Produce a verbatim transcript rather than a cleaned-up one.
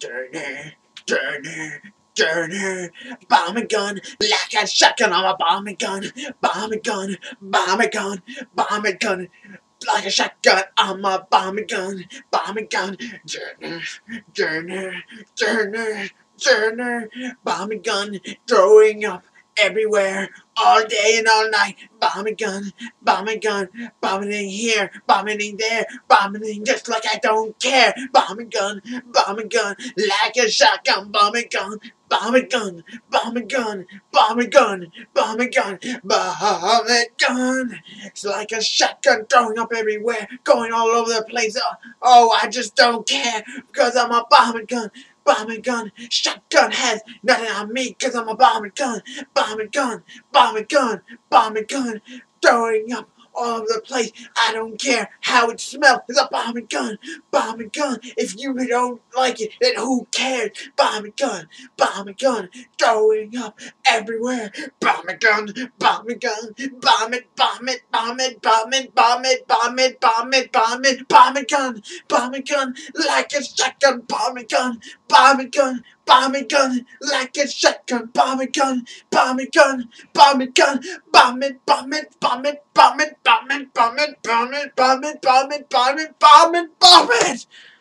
Turner, Turner, Turner, bomb gun, like a shotgun. I'm a bomb gun, bomb gun, bomb gun, bomb gun, like a shotgun. I'm a bomb gun, bomb gun. Turner, Turner, Turner, Turner, bomb gun, throwing up everywhere, all day and all night. Bombing gun, bombing gun, bombing here, bombing there, bombing just like I don't care. Bombing gun, bombing gun, like a shotgun. Bombing gun, bombing gun, bombing gun, bombing gun, bombing gun, bombing gun. It's like a shotgun throwing up everywhere, going all over the place. Oh, oh I just don't care because I'm a bombing gun. Bombing gun, shotgun has nothing on me cause I'm a bombing gun, bombing gun, bombing gun, bombing gun, throwing up all over the place. I don't care how it smells. It's a bombing gun, bombing gun. If you don't like it, then who cares? Bombing gun, bombing gun, throwing up everywhere. Bombing gun, bombing gun, bomb it, bomb it, bomb it, bomb it, bomb it, bomb it, bomb it, bomb it, bombing gun, bombing gun, like a shotgun, bombing gun. Bombing gun, bombing gun, like a shotgun, bombing gun, bombing gun, bombing gun, bomb it, bomb it, bomb it, bomb it, bomb it, bomb it, bomb it, bomb it, bomb it, bomb it, bomb it, bomb it.